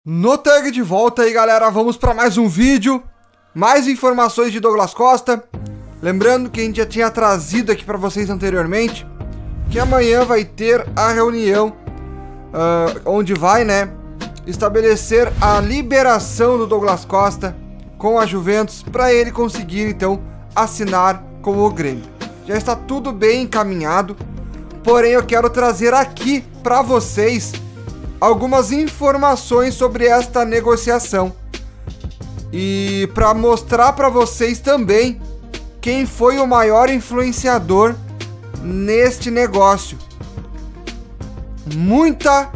No tag de volta aí, galera, vamos para mais um vídeo, mais informações de Douglas Costa. Lembrando que a gente já tinha trazido aqui para vocês anteriormente que amanhã vai ter a reunião onde vai, né, estabelecer a liberação do Douglas Costa com a Juventus para ele conseguir então assinar com o Grêmio. Já está tudo bem encaminhado, porém eu quero trazer aqui para vocês algumas informações sobre esta negociação e para mostrar para vocês também quem foi o maior influenciador neste negócio. Muita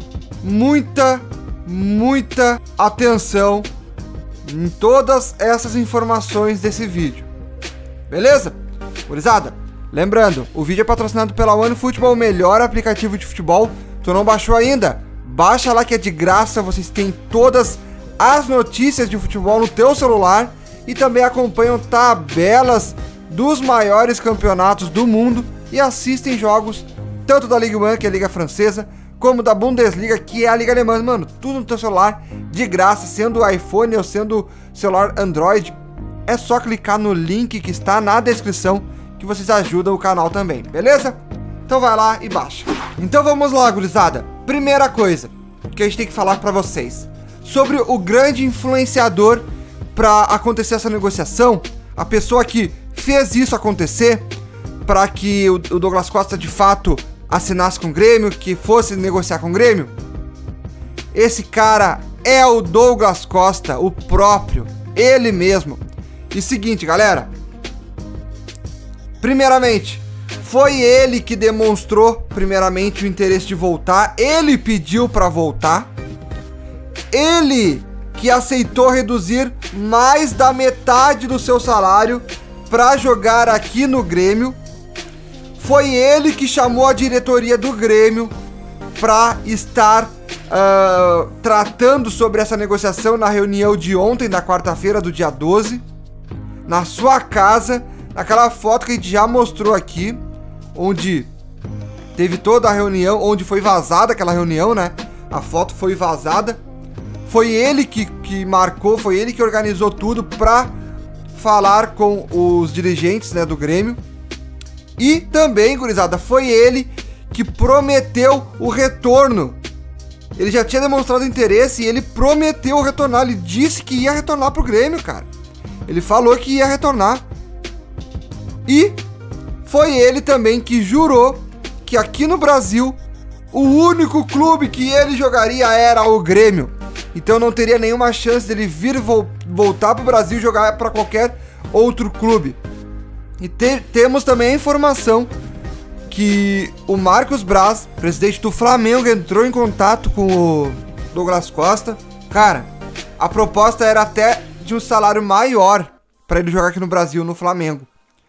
atenção em todas essas informações desse vídeo. Beleza? Gurizada, lembrando, o vídeo é patrocinado pela OneFootball, o melhor aplicativo de futebol. Tu não baixou ainda? Baixa lá que é de graça, vocês têm todas as notícias de futebol no teu celular e também acompanham tabelas dos maiores campeonatos do mundo e assistem jogos tanto da Ligue 1, que é a Liga Francesa, como da Bundesliga, que é a Liga Alemã. Mano, tudo no teu celular, de graça, sendo iPhone ou sendo celular Android. É só clicar no link que está na descrição que vocês ajudam o canal também, beleza? Então vai lá e baixa. Então vamos lá, gurizada. Primeira coisa que a gente tem que falar para vocês sobre o grande influenciador para acontecer essa negociação, a pessoa que fez isso acontecer para que o Douglas Costa de fato assinasse com o Grêmio, que fosse negociar com o Grêmio. Esse cara é o Douglas Costa, o próprio, ele mesmo. E seguinte, galera, primeiramente, foi ele que demonstrou primeiramente o interesse de voltar, ele pediu para voltar, ele que aceitou reduzir mais da metade do seu salário para jogar aqui no Grêmio. Foi ele que chamou a diretoria do Grêmio para estar tratando sobre essa negociação na reunião de ontem, na quarta-feira do dia 12, na sua casa, naquela foto que a gente já mostrou aqui, onde teve toda a reunião, onde foi vazada aquela reunião, né? A foto foi vazada. Foi ele que marcou, foi ele que organizou tudo para falar com os dirigentes, né, do Grêmio. E também, gurizada, foi ele que prometeu o retorno. Ele já tinha demonstrado interesse e ele prometeu retornar. Ele disse que ia retornar pro Grêmio, cara. Ele falou que ia retornar. E foi ele também que jurou que aqui no Brasil o único clube que ele jogaria era o Grêmio. Então não teria nenhuma chance dele vir voltar pro Brasil e jogar para qualquer outro clube. E temos também a informação que o Marcos Braz, presidente do Flamengo, entrou em contato com o Douglas Costa. Cara, a proposta era até de um salário maior para ele jogar aqui no Brasil, no Flamengo.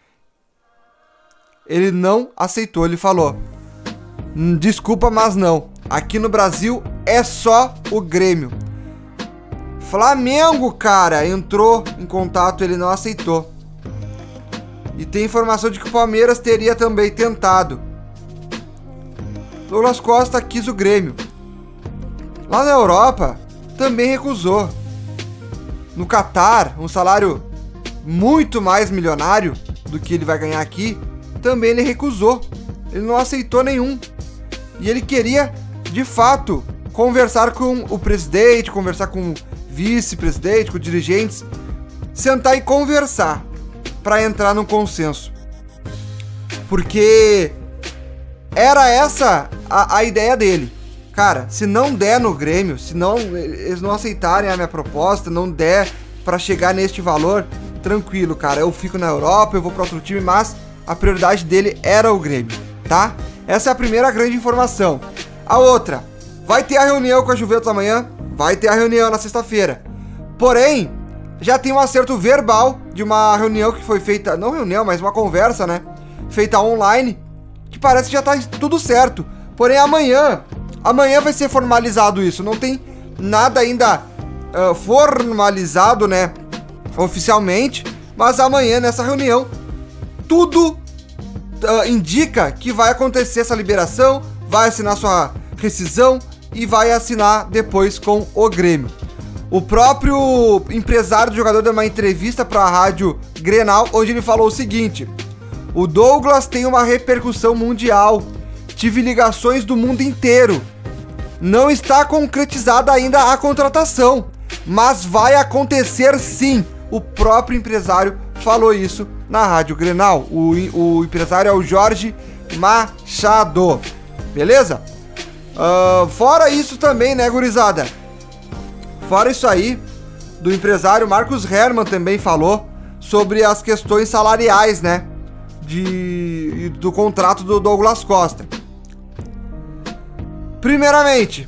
Ele não aceitou, ele falou: desculpa, mas não. Aqui no Brasil é só o Grêmio. Flamengo, cara, entrou em contato, ele não aceitou. E tem informação de que o Palmeiras teria também tentado. Douglas Costa quis o Grêmio. Lá na Europa, também recusou. No Catar, um salário muito mais milionário do que ele vai ganhar aqui, também ele recusou. Ele não aceitou nenhum. E ele queria, de fato, conversar com o presidente, conversar com o vice-presidente, com dirigentes, sentar e conversar para entrar num consenso. Porque era essa a ideia dele. Cara, se não der no Grêmio, se não, eles não aceitarem a minha proposta, não der para chegar neste valor, tranquilo, cara, eu fico na Europa, eu vou para outro time, mas a prioridade dele era o Grêmio, tá? Essa é a primeira grande informação. A outra, vai ter a reunião com a Juventus amanhã, vai ter a reunião na sexta-feira. Porém, já tem um acerto verbal de uma reunião que foi feita, não reunião, mas uma conversa, né? Feita online, que parece que já tá tudo certo. Porém, amanhã vai ser formalizado isso. Não tem nada ainda formalizado, né? Oficialmente. Mas amanhã, nessa reunião, tudo indica que vai acontecer essa liberação, vai assinar sua rescisão e vai assinar depois com o Grêmio. O próprio empresário do jogador deu uma entrevista para a Rádio Grenal, onde ele falou o seguinte: o Douglas tem uma repercussão mundial. Tive ligações do mundo inteiro. Não está concretizada ainda a contratação, mas vai acontecer sim. O próprio empresário falou isso na Rádio Grenal. O empresário é o Jorge Machado. Beleza? Fora isso também, né, gurizada? Fora isso aí, do empresário Marcos Herman também falou sobre as questões salariais, né? Do contrato do Douglas Costa. Primeiramente,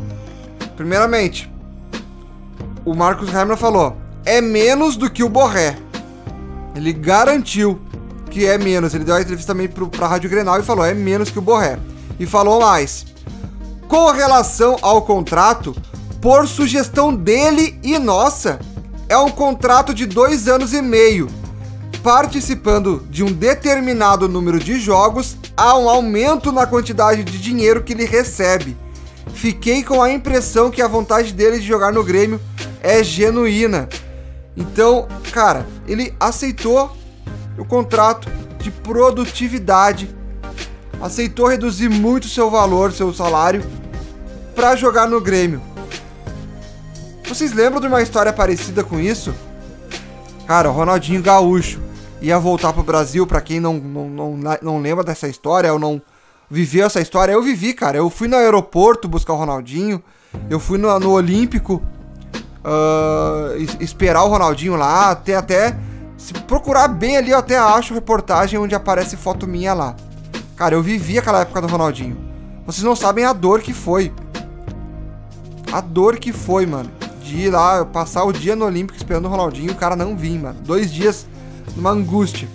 o Marcos Herman falou: é menos do que o Borré. Ele garantiu que é menos. Ele deu a entrevista também pra Rádio Grenal e falou: é menos que o Borré. E falou mais: com relação ao contrato, por sugestão dele e nossa, é um contrato de 2 anos e meio. Participando de um determinado número de jogos, há um aumento na quantidade de dinheiro que ele recebe. Fiquei com a impressão que a vontade dele de jogar no Grêmio é genuína. Então, cara, ele aceitou o contrato de produtividade, aceitou reduzir muito seu valor, seu salário, para jogar no Grêmio. Vocês lembram de uma história parecida com isso? Cara, o Ronaldinho Gaúcho ia voltar pro Brasil. Pra quem não lembra dessa história ou não viveu essa história, eu vivi, cara. Eu fui no aeroporto buscar o Ronaldinho, eu fui no Olímpico esperar o Ronaldinho lá. Até se procurar bem ali, eu até acho reportagem onde aparece foto minha lá. Cara, eu vivi aquela época do Ronaldinho. Vocês não sabem a dor que foi. A dor que foi, mano, de ir lá, passar o dia no Olímpico esperando o Ronaldinho, o cara não vir, mano. 2 dias numa angústia.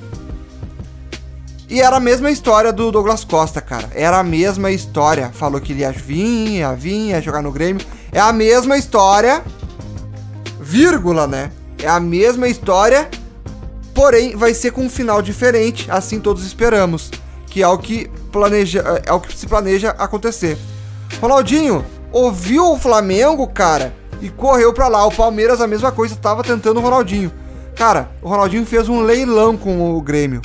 E era a mesma história do Douglas Costa, cara. Era a mesma história. Falou que ele ia vir, ia jogar no Grêmio. É a mesma história, vírgula, né? É a mesma história, porém vai ser com um final diferente, assim todos esperamos. Que é o que se planeja acontecer. Ronaldinho ouviu o Flamengo, cara, e correu pra lá. O Palmeiras, a mesma coisa, tava tentando o Ronaldinho. Cara, o Ronaldinho fez um leilão com o Grêmio.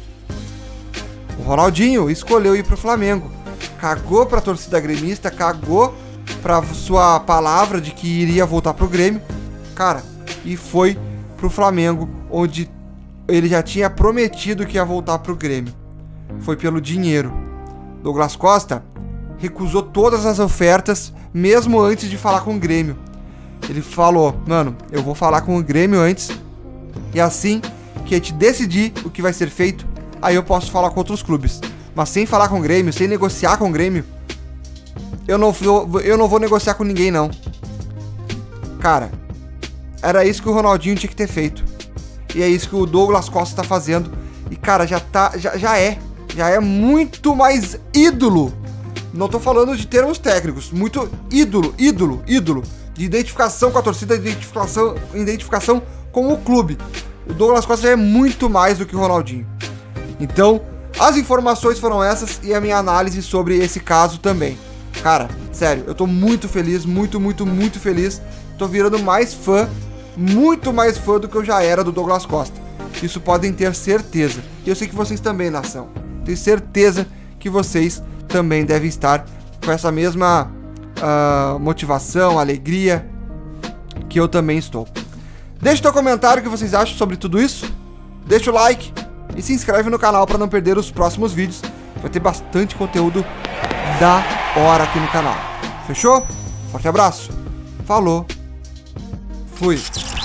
O Ronaldinho escolheu ir pro Flamengo. Cagou pra torcida gremista, cagou pra sua palavra de que iria voltar pro Grêmio. Cara, e foi pro Flamengo, onde ele já tinha prometido que ia voltar pro Grêmio. Foi pelo dinheiro. Douglas Costa recusou todas as ofertas, mesmo antes de falar com o Grêmio. Ele falou: mano, eu vou falar com o Grêmio antes, e assim que a gente decidir o que vai ser feito, aí eu posso falar com outros clubes. Mas sem falar com o Grêmio, sem negociar com o Grêmio, eu não vou negociar com ninguém, não. Cara, era isso que o Ronaldinho tinha que ter feito. E é isso que o Douglas Costa tá fazendo. E, cara, já é muito mais ídolo. Não tô falando de termos técnicos. Muito ídolo. De identificação com a torcida, identificação com o clube. O Douglas Costa já é muito mais do que o Ronaldinho. Então, as informações foram essas e a minha análise sobre esse caso também. Cara, sério, eu tô muito feliz, muito feliz. Tô virando mais fã, muito mais fã do que eu já era do Douglas Costa. Isso podem ter certeza. E eu sei que vocês também, nação. Tenho certeza que vocês também devem estar com essa mesma motivação, alegria que eu também estou. Deixa o teu comentário o que vocês acham sobre tudo isso. Deixa o like e se inscreve no canal para não perder os próximos vídeos. Vai ter bastante conteúdo da hora aqui no canal. Fechou? Forte abraço. Falou. Fui.